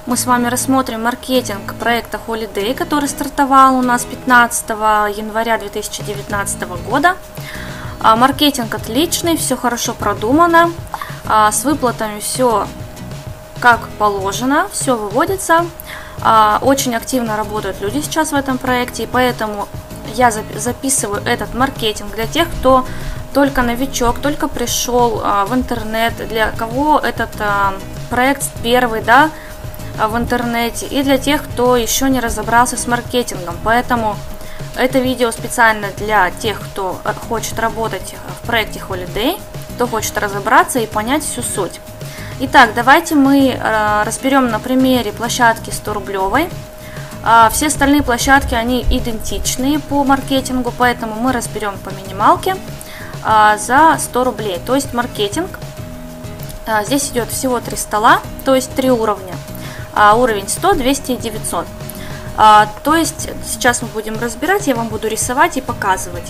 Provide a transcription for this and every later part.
мы с вами рассмотрим маркетинг проекта Holiday, который стартовал у нас 15 января 2019 года. Маркетинг отличный, все хорошо продумано, с выплатами все как положено, все выводится. Очень активно работают люди сейчас в этом проекте, и поэтому я записываю этот маркетинг для тех, кто только новичок, только пришел в интернет, для кого этот проект первый, да, в интернете, и для тех, кто еще не разобрался с маркетингом. Поэтому это видео специально для тех, кто хочет работать в проекте Holiday, кто хочет разобраться и понять всю суть. Итак, давайте мы разберем на примере площадки 100-рублевой. Все остальные площадки, они идентичные по маркетингу, поэтому мы разберем по минималке за 100 рублей. То есть маркетинг, здесь идет всего 3 стола, то есть 3 уровня. Уровень 100, 200 и 900. То есть сейчас мы будем разбирать, я вам буду рисовать и показывать.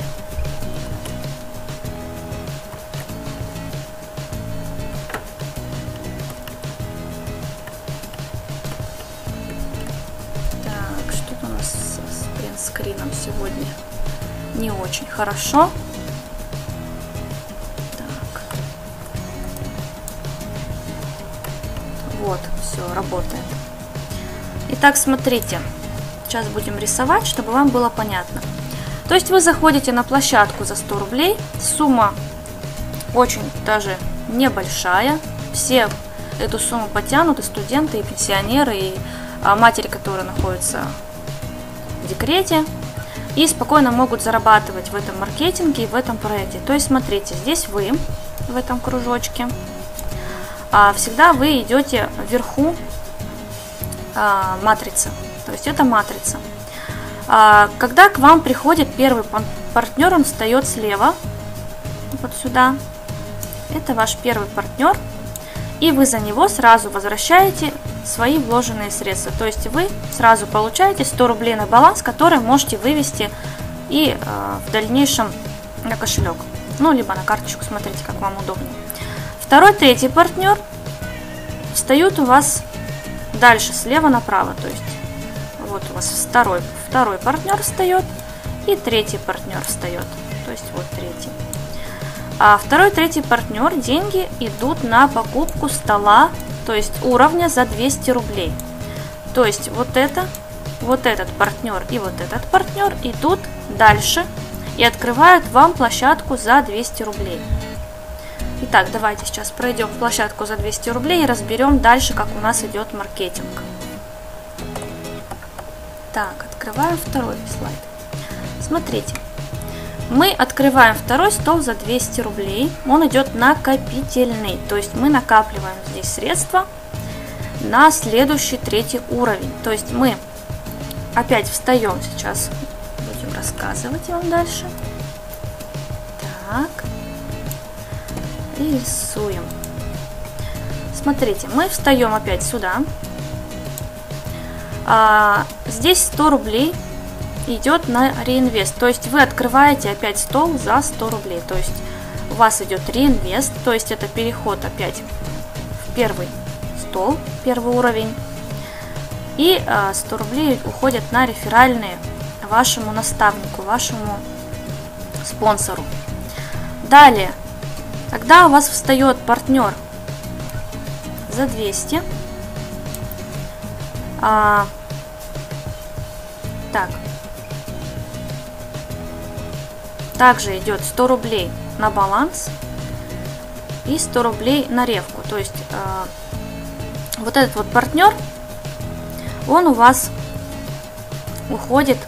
Так, что-то у нас с принтскрином сегодня не очень хорошо. Так. Вот, все, работает. Итак, смотрите, сейчас будем рисовать, чтобы вам было понятно. То есть вы заходите на площадку за 100 рублей, сумма очень даже небольшая, все эту сумму потянут, и студенты, и пенсионеры, и матери, которые находятся в декрете, и спокойно могут зарабатывать в этом маркетинге и в этом проекте. То есть смотрите, здесь вы в этом кружочке, всегда вы идете вверху матрицы, то есть это матрица. Когда к вам приходит первый партнер, он встает слева, вот сюда, это ваш первый партнер, и вы за него сразу возвращаете свои вложенные средства, то есть вы сразу получаете 100 рублей на баланс, который можете вывести и в дальнейшем на кошелек, ну либо на карточку, смотрите, как вам удобнее. Второй, третий партнер встают у вас дальше слева направо, то есть вот у вас второй партнер встает и третий партнер встает, то есть вот третий. А второй, третий партнер, деньги идут на покупку стола, то есть уровня за 200 рублей. То есть вот этот партнер и вот этот партнер идут дальше и открывают вам площадку за 200 рублей. Итак, давайте сейчас пройдем площадку за 200 рублей и разберем дальше, как у нас идет маркетинг. Так, открываем второй слайд. Смотрите, мы открываем второй стол за 200 рублей. Он идет накопительный, то есть мы накапливаем здесь средства на следующий третий уровень. То есть мы опять встаем, сейчас будем рассказывать вам дальше. Так. И рисуем. Смотрите, мы встаем опять сюда. Здесь 100 рублей идет на реинвест. То есть вы открываете опять стол за 100 рублей. То есть у вас идет реинвест. То есть это переход опять в первый стол, первый уровень. И 100 рублей уходят на реферальные вашему наставнику, вашему спонсору. Далее. Когда у вас встает партнер за 200, также идет 100 рублей на баланс и 100 рублей на ревку. То есть вот этот вот партнер, он у вас уходит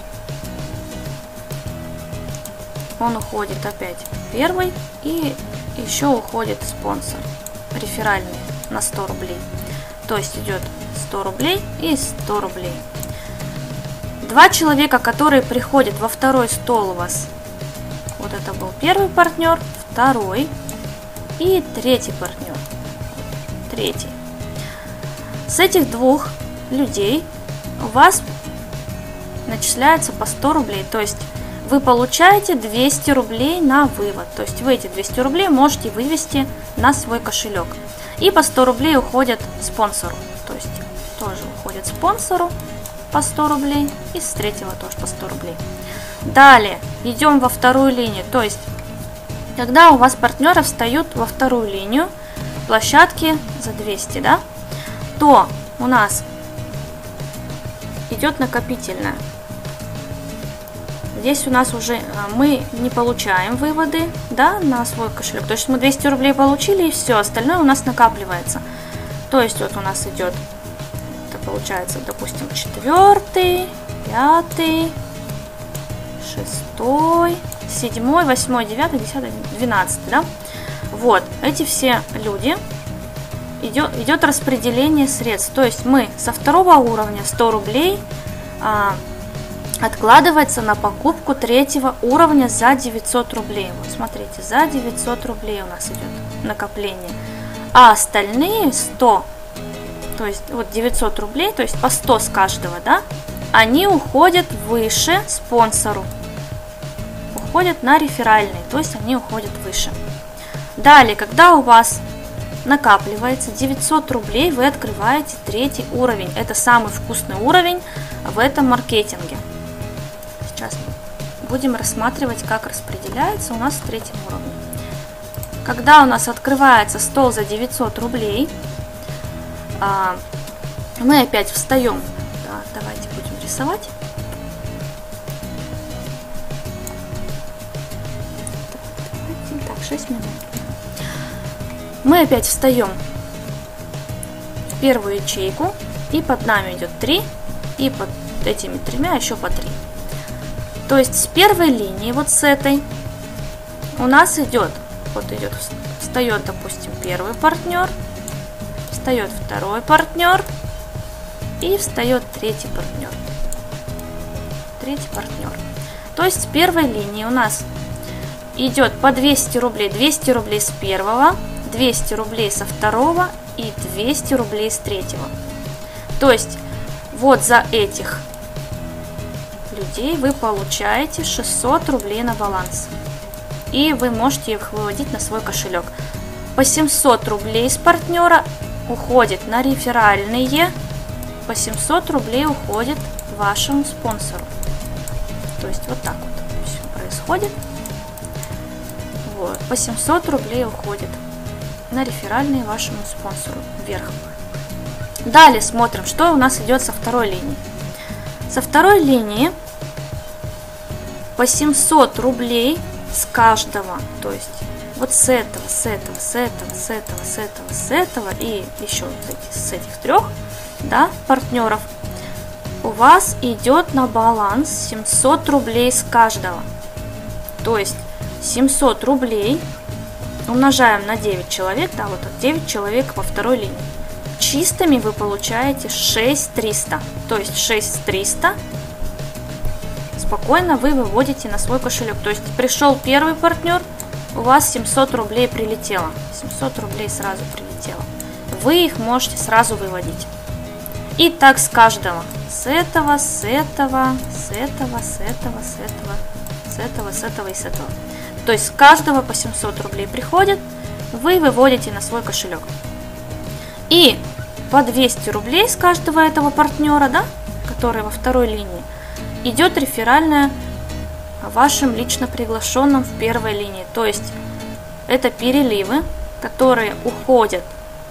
опять первый, и еще уходит спонсор реферальный на 100 рублей. То есть идет 100 рублей и 100 рублей. Два человека, которые приходят во второй стол у вас, вот это был первый партнер, второй и третий партнер. Третий. С этих двух людей у вас начисляется по 100 рублей. То есть вы получаете 200 рублей на вывод. То есть вы эти 200 рублей можете вывести на свой кошелек. И по 100 рублей уходят спонсору. То есть тоже уходит спонсору по 100 рублей. И с третьего тоже по 100 рублей. Далее идем во вторую линию. То есть, когда у вас партнеры встают во вторую линию площадки за 200, да, то у нас идет накопительная. Здесь у нас уже мы не получаем выводы, да, на свой кошелек. То есть мы 200 рублей получили, и все, остальное у нас накапливается. То есть вот у нас идет, это получается, допустим, 4, 5, 6, 7, 8, 9, 10, 12, да. Вот, эти все люди, идет распределение средств. То есть мы со второго уровня 100 рублей откладывается на покупку третьего уровня за 900 рублей. Вот смотрите, за 900 рублей у нас идет накопление. А остальные 100, то есть вот 900 рублей, то есть по 100 с каждого, да, они уходят выше спонсору. Уходят на реферальные, то есть они уходят выше. Далее, когда у вас накапливается 900 рублей, вы открываете третий уровень. Это самый вкусный уровень в этом маркетинге. Сейчас будем рассматривать, как распределяется у нас в третьем уровне. Когда у нас открывается стол за 900 рублей, мы опять встаем. Да, давайте будем рисовать. Так, 6 минут. Мы опять встаем в первую ячейку, и под нами идет 3, и под этими тремя еще по 3. То есть с первой линии, вот с этой, у нас идет, вот идет, встает, допустим, первый партнер, встает второй партнер и встает третий партнер. Третий партнер. То есть с первой линии у нас идет по 200 рублей, 200 рублей с первого, 200 рублей со второго и 200 рублей с третьего. То есть вот за этих людей вы получаете 600 рублей на баланс. И вы можете их выводить на свой кошелек. По 700 рублей с партнера уходит на реферальные, по 700 рублей уходит вашему спонсору. То есть вот так вот все происходит. Вот, по 700 рублей уходит на реферальные вашему спонсору вверх. Далее смотрим, что у нас идет со второй линии. Со второй линии по 700 рублей с каждого, то есть вот с этого, с этого, с этого, с этого, с этого, с этого и еще с этих трех, да, партнеров, у вас идет на баланс 700 рублей с каждого. То есть 700 рублей умножаем на 9 человек, да, вот 9 человек во второй линии. Чистыми вы получаете 6300, то есть 6300 спокойно вы выводите на свой кошелек. То есть пришел первый партнер, у вас 700 рублей прилетело, 700 рублей сразу прилетело. Вы их можете сразу выводить. И так с каждого, с этого, с этого, с этого, с этого, с этого, с этого, с этого и с этого. То есть с каждого по 700 рублей приходит, вы выводите на свой кошелек. И по 200 рублей с каждого этого партнера, да, который во второй линии, идет реферальная вашим лично приглашенным в первой линии. То есть это переливы, которые уходят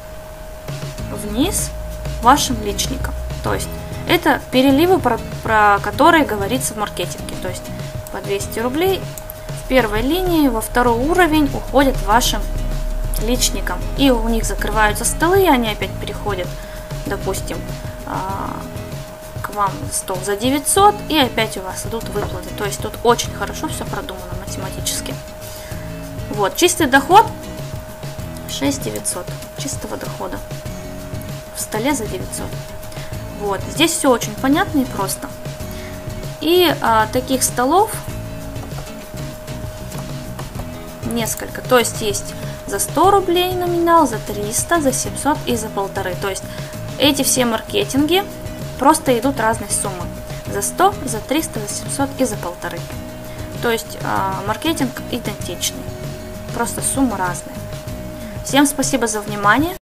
вниз вашим личникам. То есть это переливы, про которые говорится в маркетинге. То есть по 200 рублей в первой линии во второй уровень уходят вашим личникам. И у них закрываются столы, и они опять переходят, допустим, к вам стол за 900, и опять у вас идут выплаты. То есть тут очень хорошо все продумано математически. Вот, чистый доход 6900 чистого дохода в столе за 900. Вот, здесь все очень понятно и просто. И таких столов несколько. То есть есть за 100 рублей номинал, за 300, за 700 и за 1500. То есть эти все маркетинги просто идут разные суммы. За 100, за 300, за 700 и за 1500. То есть маркетинг идентичный. Просто суммы разные. Всем спасибо за внимание.